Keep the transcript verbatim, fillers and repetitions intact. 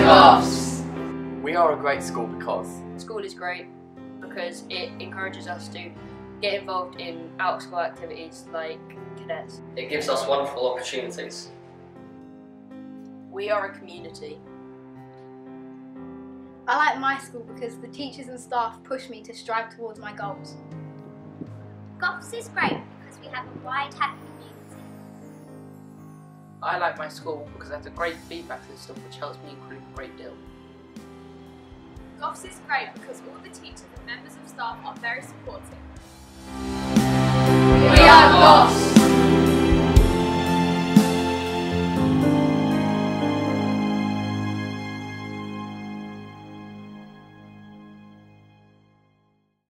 Goffs! We are a great school because school is great because it encourages us to get involved in out-of-school activities like cadets. It gives us wonderful opportunities. We are a community. I like my school because the teachers and staff push me to strive towards my goals. Goffs is great because we have a wide, happy community. I like my school because it has a great feedback system which helps me improve a great deal. Goffs is great because all the teachers and members of staff are very supportive. we are Goffs!